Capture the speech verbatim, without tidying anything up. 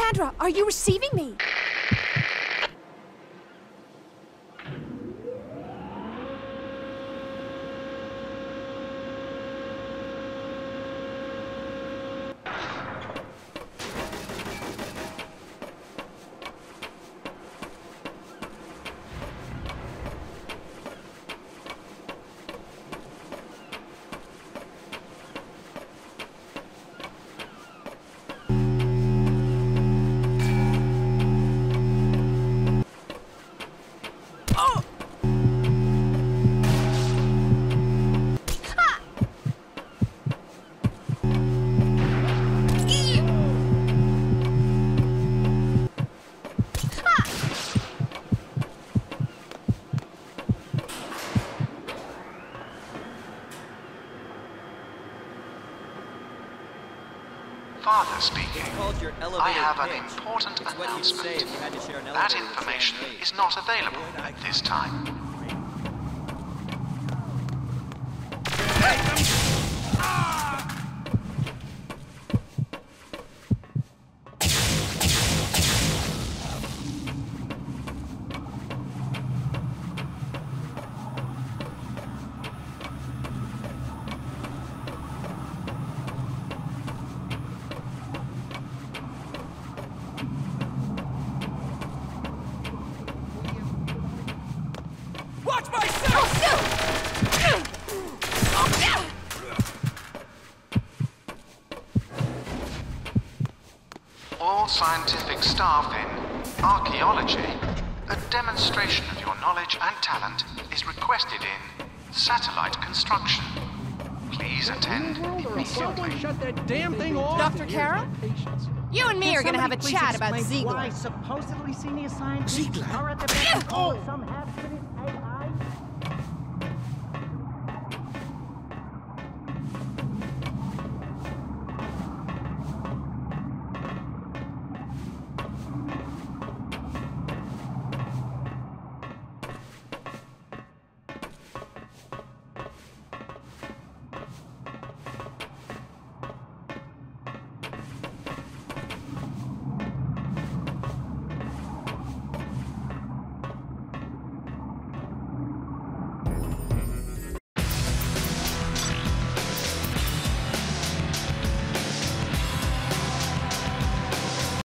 Cassandra, are you receiving me? Father speaking. Your I have an pitch. important it's announcement. What you'd say if you had to share an that elevator with information Stan Lee. is not available at this time. Watch my step! All scientific staff in archaeology, a demonstration of your knowledge and talent is requested in satellite construction. Please attend immediately. Someone shut that damn thing off! Doctor Carroll? You and me are gonna have a chat about Ziegler. Why supposedly senior scientists Ziegler? are at the beck and call of some half